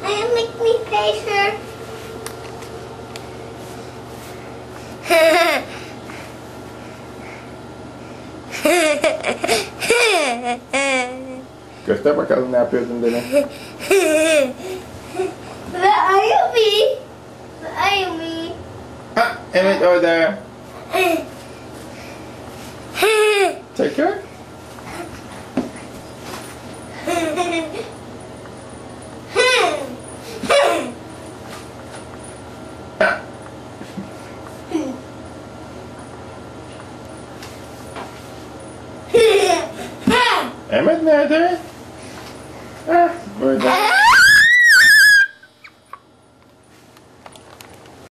Make me facer. Göster bakalım ne yapıyordun dene. Where are you, me? Where are you, me? Ha, evet orada. Tekrar. Ha. Emmet nerede? Ah, burada.